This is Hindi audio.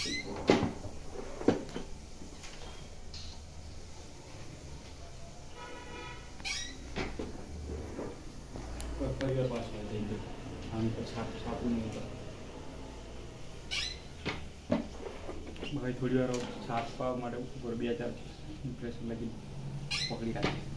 परिवार पास हो जाते हैं हम तो छाप नहीं होता भाई थोड़ी बार छापवा माटे ऊपर 2-4 इम्प्रेशन लगी पकड़ी राखी